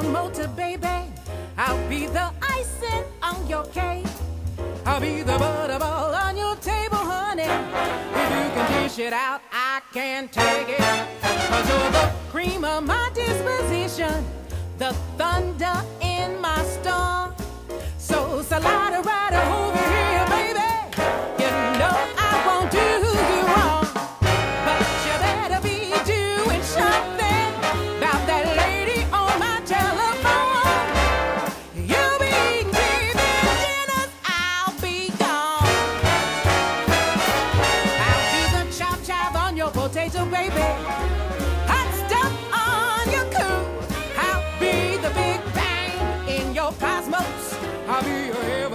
motor, baby. I'll be the icing on your cake. I'll be the butterball on your table, honey. If you can dish it out, I can take it. 'Cause you're the cream of my disposition, the thunder in my storm. So slide right over here, baby. You know I won't do you wrong, but you better be doing something about that lady on my telephone. You be giving dinners, I'll be gone. I'll be the chop on your potato, baby. Hot stuff on your cool. I'll be the big bang in your cosmos. I'll be your hero.